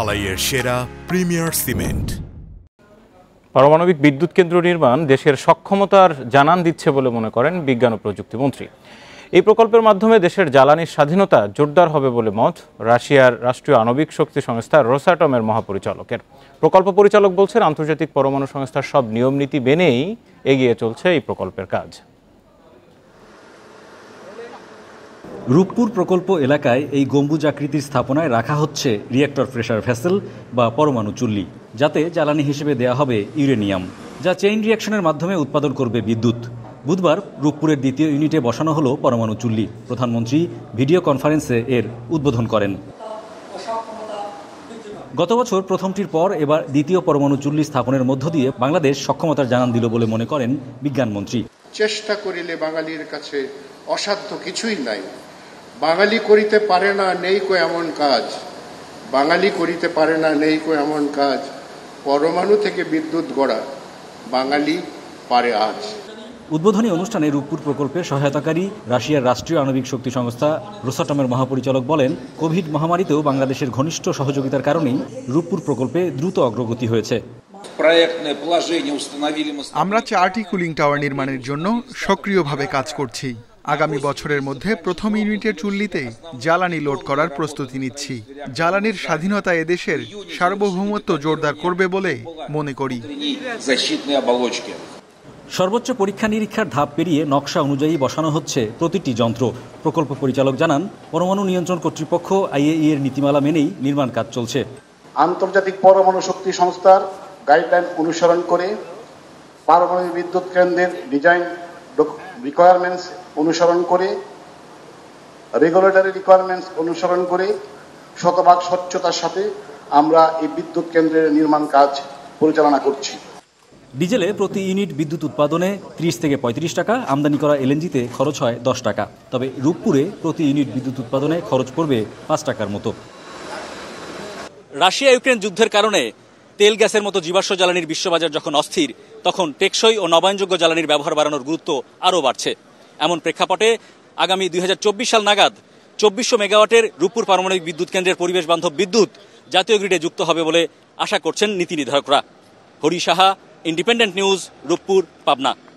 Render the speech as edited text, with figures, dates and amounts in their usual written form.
ঢালাইয়ের সেরা premier cement. পারমাণবিক বিদ্যুৎ কেন্দ্র নির্মাণ দেশের সক্ষমতার জানান দিচ্ছে বলে মনে করেন বিজ্ঞান ও প্রযুক্তি মন্ত্রী। এই প্রকল্পের মাধ্যমে দেশের জ্বালানির স্বাধীনতা জোরদার হবে বলে মত রাশিয়ার রাষ্ট্রীয় আণবিক শক্তি সংস্থা রোসাটমের মহাপরিচালকের। প্রকল্প পরিচালক বলছেন, আন্তর্জাতিক পরমাণু সংস্থার সব নিয়মনীতি মেনেই এগিয়ে চলছে এই প্রকল্পের কাজ। রূপপুর প্রকল্প এলাকায় এই গম্বুজ আকৃতির স্থাপনায় রাখা হচ্ছে রিঅ্যাক্টর প্রেসার ভেসেল বা পরমাণু চুল্লি, যাতে জ্বালানি হিসেবে দেয়া হবে ইউরেনিয়াম, যা চেইন রিঅ্যাকশনের মাধ্যমে উৎপাদন করবে বিদ্যুৎ। বুধবার রূপপুরের দ্বিতীয় ইউনিটে বসানো হলো পরমাণু চুল্লি। প্রধানমন্ত্রী ভিডিও কনফারেন্সে এর উদ্বোধন করেন। গত বছর প্রথমটির পর এবার দ্বিতীয় পরমাণু চুল্লি স্থাপনের মধ্য দিয়ে বাংলাদেশ সক্ষমতার জানান দিল বলে মনে করেন বিজ্ঞানমন্ত্রী। চেষ্টা করিলে বাঙালির কাছে অসাধ্য কিছুই নাই। বাঙালি করিতে পারে না, নেই কো এমন কাজ। বাঙালি করিতে পারে না, নেই কো এমন কাজ। পরমাণু থেকে বিদ্যুৎ গড়া বাঙালি পারে আজ। উদ্বোধনী অনুষ্ঠানে রূপপুর প্রকল্পের সহায়তাকারী রাশিয়ার রাষ্ট্রীয় আণবিক শক্তি সংস্থা রোসাটমের মহাপরিচালক বলেন, কোভিড মহামারীতেও বাংলাদেশের ঘনিষ্ঠ সহযোগিতার কারণেই রূপপুর প্রকল্পে দ্রুত অগ্রগতি হয়েছে। আমরা 4টি কুলিং টাওয়ার নির্মাণের জন্য সক্রিয়ভাবে কাজ করছি। আগামী বছরের মধ্যে প্রথম ইউনিটের চুল্লিতেই জ্বালানি লোড করার প্রস্তুতি নিচ্ছি। জ্বালানির স্বাধীনতা এদেশের সার্বভৌমত্ব জোরদার করবে বলে মনে করি। সর্বোচ্চ পরীক্ষা নিরীক্ষার ধাপ পেরিয়ে নকশা অনুযায়ী বসানো হচ্ছে প্রতিটি যন্ত্র। প্রকল্প পরিচালক জানান, পরমাণু নিয়ন্ত্রণ কর্তৃপক্ষ IAEA এর নীতিমালা মেনেই নির্মাণ কাজ চলছে। আন্তর্জাতিক পরমাণু শক্তি সংস্থার গাইডলাইন অনুসরণ করে, পারমাণবিক বিদ্যুৎ কেন্দ্রের ডিজাইন রিকোয়ারমেন্টস অনুসরণ করে, রেগুলেটরি রিকোয়ারমেন্টস অনুসরণ করে শতভাগ স্বচ্ছতার সাথে আমরা এই বিদ্যুৎ কেন্দ্রের নির্মাণ কাজ পরিচালনা করছি। ডিজেলে প্রতি ইউনিট বিদ্যুৎ উৎপাদনে 30 থেকে 35 টাকা, আমদানি করা LNGতে খরচ হয় 10 টাকা। তবে রূপপুরে প্রতি ইউনিট বিদ্যুৎ উৎপাদনে খরচ পড়বে 5 টাকার মতো। রাশিয়া ইউক্রেন যুদ্ধের কারণে তেল গ্যাসের মতো জীবাশ্ম জ্বালানির বিশ্ববাজার যখন অস্থির, তখন টেকসই ও নবায়নযোগ্য জ্বালানির ব্যবহার বাড়ানোর গুরুত্ব আরও বাড়ছে। এমন প্রেক্ষাপটে আগামী 2024 সাল নাগাদ 2400 মেগাওয়াটের রূপপুর পারমাণবিক বিদ্যুৎ কেন্দ্রের পরিবেশ বান্ধব বিদ্যুৎ জাতীয় গ্রিডে যুক্ত হবে বলে আশা করছেন নীতি নির্ধারকরা। Hari Saha, independent news, Ruppur, Pabna.